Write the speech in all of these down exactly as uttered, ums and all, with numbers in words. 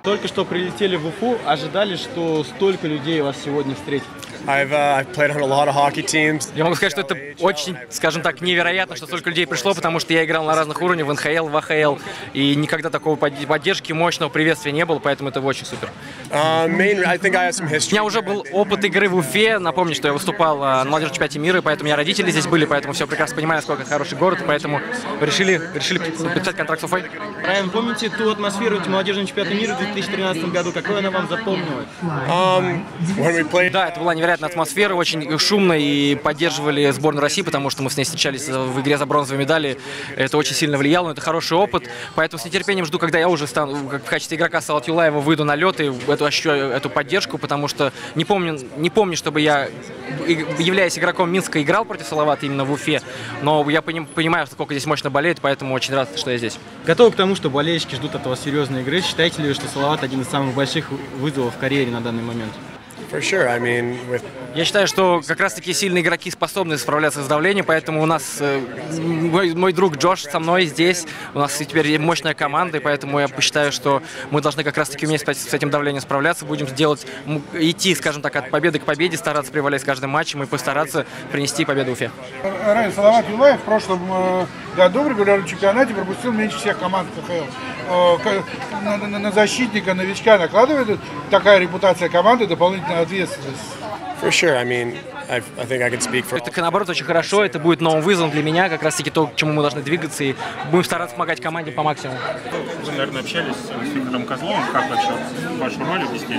Только что прилетели в Уфу, ожидали, что столько людей вас сегодня встретит? I've, uh, I've played on a lot of hockey teams. Я могу сказать, что это очень, скажем так, невероятно, что столько людей пришло, потому что я играл на разных уровнях, в эн ха эл, в а ха эл, и никогда такого поддержки, мощного приветствия не было, поэтому это очень супер. Uh, main, I think I have some У history. меня уже был опыт игры в Уфе. Напомню, что я выступал на молодежном чемпионате мира, поэтому у меня родители здесь были, поэтому все прекрасно понимаю, насколько это хороший город, поэтому решили, решили подписать контракт с Уфой. Райан, помните ту атмосферу эти молодежного чемпионата мира в две тысячи тринадцатом году? Какой она вам запомнилась? Um, when we played, Да, это была невероятная атмосфера, очень шумно, и поддерживали сборную России, потому что мы с ней встречались в игре за бронзовые медали. Это очень сильно влияло, но это хороший опыт, поэтому с нетерпением жду, когда я уже стану, как в качестве игрока Салават Юлаева, выйду на лед и эту, ощущу эту поддержку, потому что не помню, не помню, чтобы я, являясь игроком Минска, играл против Салавата именно в Уфе, но я поним, понимаю, сколько здесь мощно болеет, поэтому очень рад, что я здесь. Готовы к тому, что болельщики ждут от вас серьезной игры? Считаете ли вы, что Салават один из самых больших вызовов в карьере на данный момент? for sure. I mean, with Я считаю, что как раз-таки сильные игроки способны справляться с давлением, поэтому у нас э, мой, мой друг Джош со мной здесь, у нас теперь мощная команда, и поэтому я считаю, что мы должны как раз-таки уметь с этим давлением справляться, будем делать, идти, скажем так, от победы к победе, стараться преодолеть с каждым матчем и постараться принести победу Уфе. Райан, Салават Юлаев в прошлом э, году в регулярном чемпионате пропустил меньше всех команд ка ха эл. Э, на, на, на защитника, новичка накладывает такая репутация команды дополнительную ответственность? for sure. I mean, I, I think I can speak for. Это, наоборот, очень хорошо, это будет новым вызовом для меня, как раз-таки то, к чему мы должны двигаться, и будем стараться помогать команде по максимуму. Вы, наверное, общались с Виктором Козловым, как вообще вашу роль объяснить?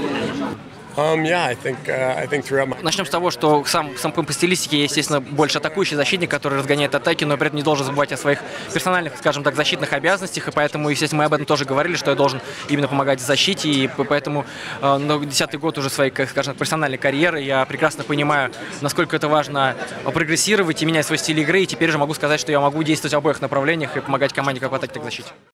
Um, yeah, I think uh, I think throughout my. Начнем с того, что сам, сам по стилистике, естественно, больше атакующий защитник, который разгоняет атаки, но при этом не должен забывать о своих персональных, скажем так, защитных обязанностях, и поэтому, естественно, мы об этом тоже говорили, что я должен именно помогать в защите, и поэтому э, на десятый год уже своей, скажем так, профессиональной карьеры я прекрасно понимаю, насколько это важно прогрессировать и менять свой стиль игры, и теперь же могу сказать, что я могу действовать в обоих направлениях и помогать команде как в атаке, так и в защите.